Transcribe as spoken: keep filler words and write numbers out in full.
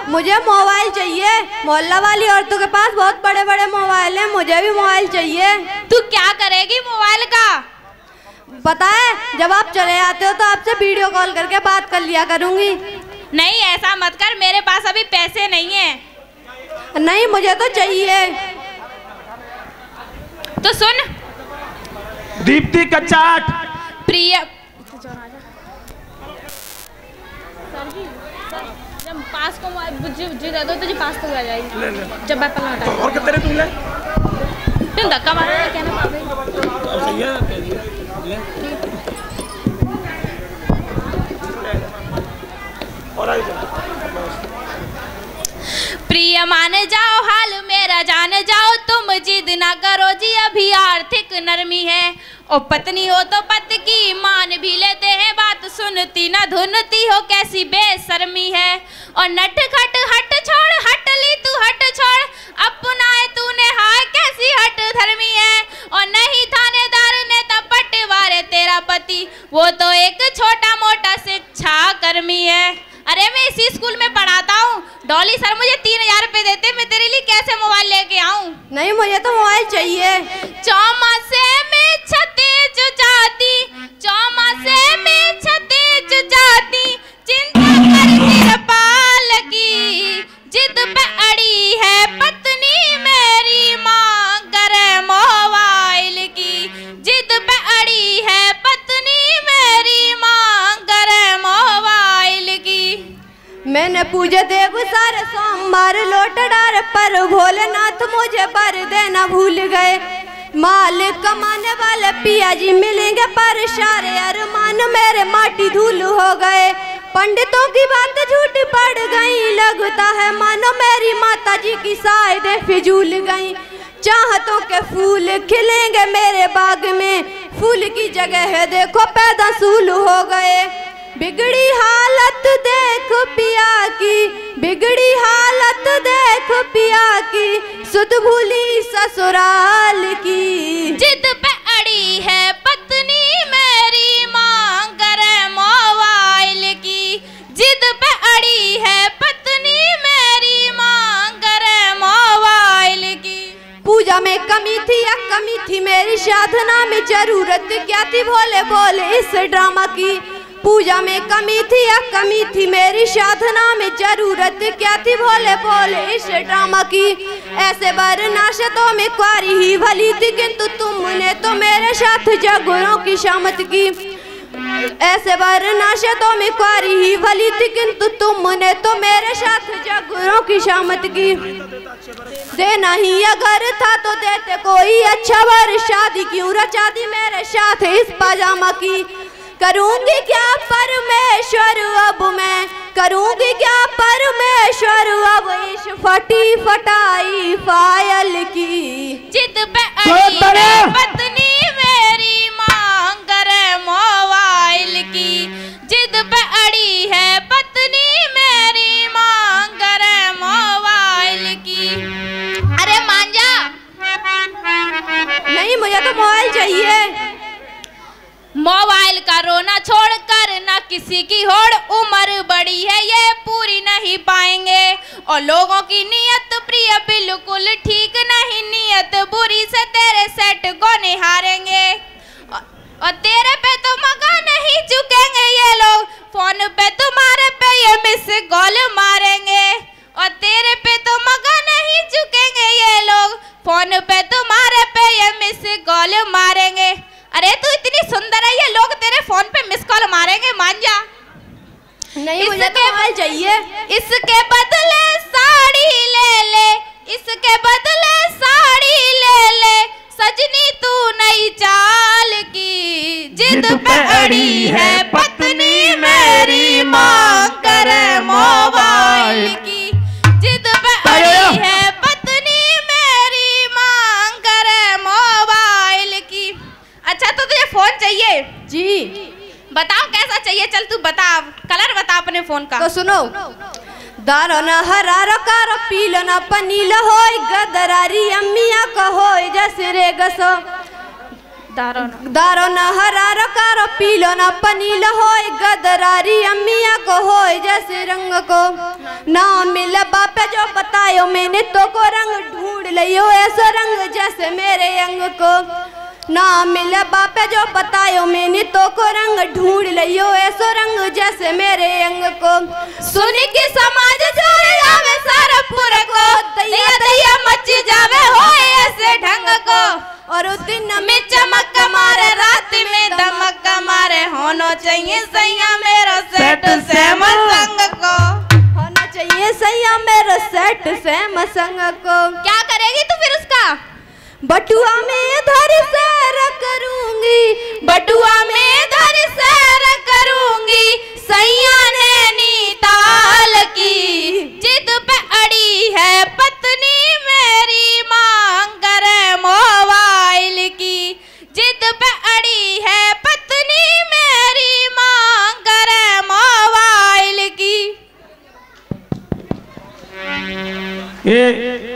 मुझे मोबाइल चाहिए। मोहल्ला वाली औरतों के पास बहुत बड़े बड़े मोबाइल हैं, मुझे भी मोबाइल चाहिए। तू क्या करेगी मोबाइल का? पता है, जब आप चले आते हो तो आपसे वीडियो कॉल करके बात कर लिया करूंगी। नहीं ऐसा मत कर, मेरे पास अभी पैसे नहीं है। नहीं मुझे तो चाहिए। तो सुन दीप्ति का चाट। प्रिय जब पास को बुज्जी बुज्जी दे दो तुझे पास तो आ जाएगी। ले ले। जब मैं पल्ला हटा और कितने तुम ले? तुम धक्का मारो क्या ना पावे। अब सही है ले। और आई जा। प्रिय मान जाओ हाल मेरा जान जाओ, तुम जिद ना करो जी अभी आर्थिक नरमी है। और पत्नी हो तो पति की मान भी लेते हैं, बात सुनती ना धुनती हो कैसी बेशर्मी है। और नट खट हट छोड़ हट ली तू हट छोड़, अपनाए तूने हाय कैसी हट धर्मी है। और नहीं थानेदार नेता पटवार तेरा पति, वो तो एक छोटा मोटा शिक्षा कर्मी है। अरे मैं इसी स्कूल में पढ़ाता हूँ। डॉली सर मुझे तीन हजार रुपए देते, मैं तेरे लिए कैसे मोबाइल लेके आऊँ? नहीं मुझे तो मोबाइल चाहिए। चौमासे में छते जो जाती, चौमासे में छते जो जाती, चिंता कर तिरपाल की, जिद पे अड़ी है पत्नी मेरी माँ करे मोबाइल की, जिद पे अड़ी है पत्नी मेरी माँ करे मोबाइल की। मैंने पूजे देव सारे सोमवार लौट डार, पर भोलेनाथ मुझे बर देना भूल गए। माल कमाने वाले पिया जी मिलेंगे, पर सारे अरमान मेरे माटी धूल हो गए। पंडितों की बात झूठ पड़ गई, लगता है मानो मेरी माता जी की शायद फिजूल गई। चाहतों के फूल खिलेंगे मेरे बाग में, फूल की जगह है देखो पैदा सूल हो गए। बिगड़ी हालत देख पिया की, बिगड़ी हालत देख पिया की, सुध भूली ससुराल की, जिद पे अड़ी है पत्नी मेरी माँ करे मोबाइल की, जिद पे अड़ी है पत्नी मेरी माँ करे मोबाइल की। पूजा में कमी थी या कमी थी मेरी साधना में, जरूरत क्या थी भोले बोले इस ड्रामा की। पूजा में कमी थी या कमी थी मेरी साधना में, जरूरत क्या थी भोले बोले इस ड्रामा की। ऐसे बरनाशतों में क्वारी ही भली थी, किंतु तुमने तो मेरे साथ जगरों की शामत की। ऐसे बरनाशतों में क्वारी ही भली थी, किंतु तुमने तो मेरे साथ जगरों की शामत की। देना ही अगर था तो देते कोई अच्छा वर, शादी क्यों रचा दी मेरे साथ इस पाजामा की। करूंगी क्या परमेश्वर अब मैं, करूंगी क्या परमेश्वर अब इस फटी फटाई फायल की। जिद पे अड़ी है पत्नी मेरी माँ करे मोबाइल की, जिद पे अड़ी है पत्नी मेरी माँ करे मोबाइल की। अरे मान जा। नहीं मुझे तो मोबाइल चाहिए। मोबाइल का रोना छोड़कर ना किसी की होड़, उम्र बड़ी है ये पूरी नहीं पाएंगे। और लोगों की नीयत प्रिय बिल्कुल ठीक नहीं, नीयत बुरी से तेरे सेट को निहारेंगे। और तेरे पे तो मगा नहीं चुकेंगे ये लोग, फोन पे तुम्हारे पे ये मिस कॉल मारेंगे। और तेरे पे तो मगा नहीं चुकेंगे ये लोग, फोन पे तुम्हारे पे ये मिस कॉल मारेंगे। अरे तू इतनी सुंदर है, ये लोग तेरे फोन पे मिस कॉल मारेंगे, मान जा। नहीं मुझे तो मोबाइल चाहिए। इसके बदले साड़ी ले ले, इसके बदले साड़ी ले ले, सजनी तू नई चाल की, जिद पे अड़ी है पत्नी मेरी माँ करे मोबाइल की, जिद पे अड़ी है पत्नी मेरी माँ करे मोबाइल की। अच्छा तो तुझे फोन चाहिए? जी। बताओ कैसा चाहिए, चल तू बता, कलर बता अपने फोन का। तो सुनो, दारो न हरारो कारो पीलो न पनीलो होय, गदरारी अम्मिया को होय जैसे रे गसो। दारो न दारो न हरारो कारो पीलो न पनीलो होय गदरारी अम्मिया को होय जैसे रंग को ना मिला बापे जो बतायो मैंने तो को रंग ढूंढ लियो ऐसा रंग जैसे मेरे अंग को ना मिला बापे जो बतायो मैंने तो को रंग ढूंढ लियो ऐसा रंग जैसे मेरे अंग को सुनी की समाज छोड़ जावे सारा पूरा को दैया दैया मच जावे होए ऐसे ढंग को और उस दिन में चमक मारे रात में दमक मारे होना चाहिए सैया मेरा सेट सेम संग को होना चाहिए सैया मेरा सेट सेम संग को। क्या करेगी तू फिर उसका? बटुआ में धर सैर करूंगी बटुआ में धर सैर करूंगी सैया नैनीताल की जिद पे अड़ी है पत्नी मेरी मांग करे मोबाइल की जिद पे अड़ी है पत्नी मेरी मांग करे मोबाइल की। ये